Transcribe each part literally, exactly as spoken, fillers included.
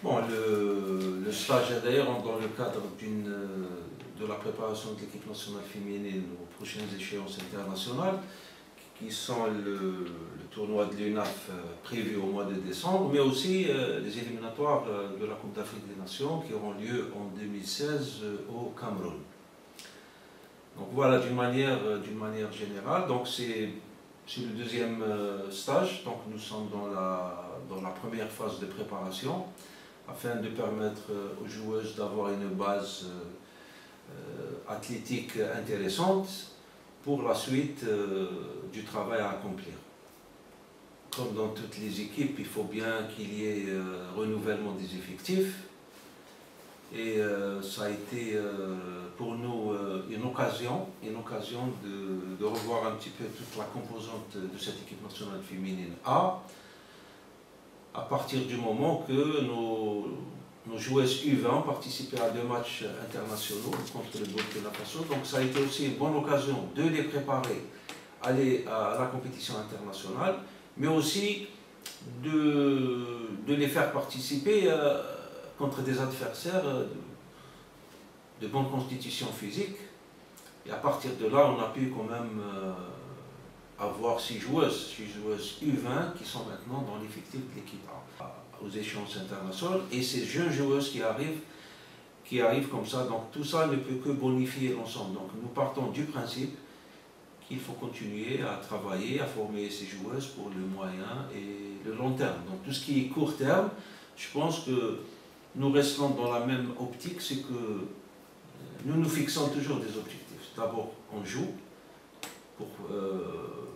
Bon, le, le stage est d'ailleurs dans le cadre d'une, de la préparation de l'équipe nationale féminine aux prochaines échéances internationales, qui sont le, le tournoi de l'U N A F prévu au mois de décembre, mais aussi euh, les éliminatoires de la Coupe d'Afrique des Nations qui auront lieu en deux mille seize au Cameroun. Donc voilà, d'une manière, d'une manière générale, donc c'est le deuxième stage, donc nous sommes dans la, dans la première phase de préparation, afin de permettre aux joueuses d'avoir une base euh, athlétique intéressante pour la suite euh, du travail à accomplir. Comme dans toutes les équipes, il faut bien qu'il y ait euh, renouvellement des effectifs. Et euh, ça a été euh, pour nous euh, une occasion, une occasion de, de revoir un petit peu toute la composante de cette équipe nationale féminine A, à partir du moment que nos, nos joueuses U vingt ont participé à deux matchs internationaux contre le Burkina Faso. Donc ça a été aussi une bonne occasion de les préparer à, aller à la compétition internationale, mais aussi de, de les faire participer euh, contre des adversaires de, de bonne constitution physique. Et à partir de là, on a pu quand même euh, avoir six joueuses, six joueuses U vingt qui sont maintenant dans l'effectif de l'équipe A aux échéances internationales. Et ces jeunes joueuses qui arrivent, qui arrivent comme ça, donc tout ça ne peut que bonifier l'ensemble. Donc nous partons du principe qu'il faut continuer à travailler, à former ces joueuses pour le moyen et le long terme. Donc tout ce qui est court terme, je pense que nous restons dans la même optique, c'est que nous nous fixons toujours des objectifs. D'abord, on joue pour euh,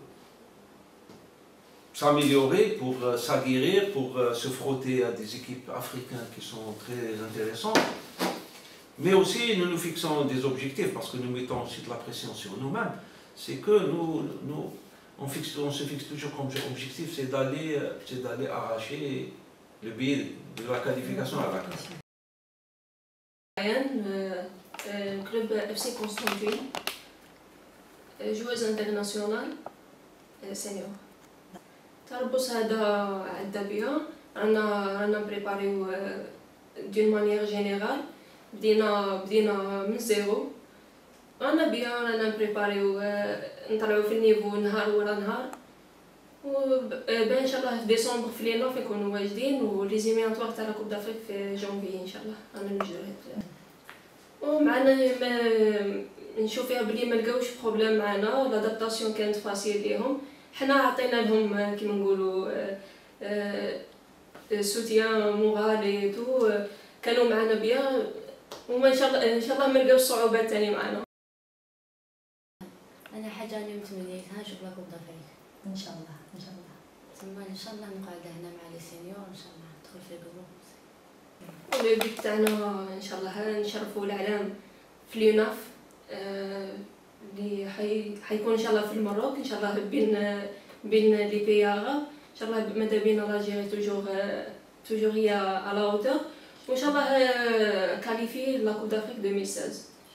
s'améliorer, pour euh, s'aguerrir, pour euh, se frotter à des équipes africaines qui sont très intéressantes. Mais aussi, nous nous fixons des objectifs parce que nous mettons aussi de la pression sur nous-mêmes. C'est que nous, nous on, fixe, on se fixe toujours comme objectif, c'est d'aller c'est d'aller arracher le billet de la qualification à la classe. كلوب اف سي قسطنطين جوز انترناسيونال سينيور. تربص هذا عدى بيا رانا رانا بريباريو دون مانيير جينيرال، بدينا بدينا من زيرو، رانا بيا رانا بريباريو نطلعو في النيفو نهار ورا نهار، وبان ان شاء الله في ديسمبر في لينوف يكونوا واجدين، وليزيميناتوار تاع لا كوب دافريك في جونفي ان شاء الله رانا نوجدو هاد. ومعنا ما نشوف فيها بلي ما لقاوش بروبليم معنا، لادابتاسيون كانت فاسيل ليهم، حنا عطينا لهم كيما نقولوا سوتيان مورال تو، كانوا معنا بيان، وما ان شاء الله ان شاء الله ما لقاوش صعوبات ثاني معنا. انا حاجه اللي متمنيتها نشوف لا كوب دافريك ان شاء الله ان شاء الله، ثم ان شاء الله نقعد هنا مع لي سينيور ان شاء الله ندخل في الجروب. البيت تاعنا ان شاء الله نشرفوا العالم في اليوناف اللي حي حيكون ان شاء الله في المغرب، ان شاء الله بين بين لي بي عرب، ان شاء الله ماذا بينا لاجيري توجور توجور هي على اوتور، وان شاء الله كاليفي لا كوب دافريك ألفين وستة عشر.